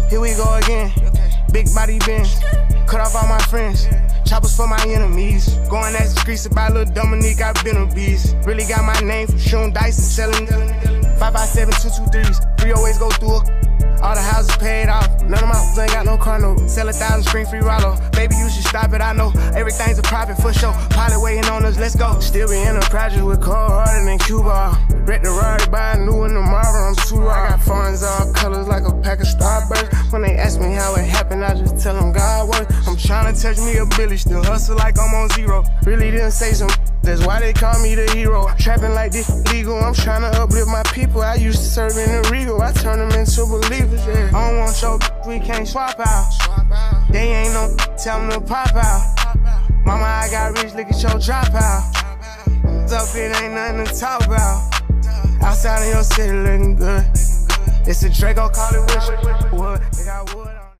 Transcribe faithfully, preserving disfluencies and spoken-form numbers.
Here we go again. Big body bench. Cut off all my friends. Choppers for my enemies. Going as the streets about Lil Dominique, I've been a beast. Really got my name from shooting dice and selling. five by seven, two two threes. Three always go through it. All the houses paid off. None of my hoes ain't got no car note. Sell a thousand, screen free Rollo. Baby, you should stop it, I know. Everything's a profit for sure. Pilot waiting on us, let's go. Still be in a project with cold harder than Cuba. Wreck the Rari, buy a new one tomorrow, I'm too raw. I got foreigns all colors like a pack of Starburst. When they ask me how it happened, I just tell them God works. I'm trying to touch me a Billy, still hustle like I'm on zero. Really didn't say some. That's why they call me the hero. Trapping like this legal, I'm trying to uplift my people. I used to serve in the Regal, I turn them into believers, yeah. I don't want your we can't swap out. They ain't no tell them to pop out. Mama, I got rich, look at your dropout. Up, it ain't nothing to talk about. Outside of your city looking good. It's a Draco, call it wish.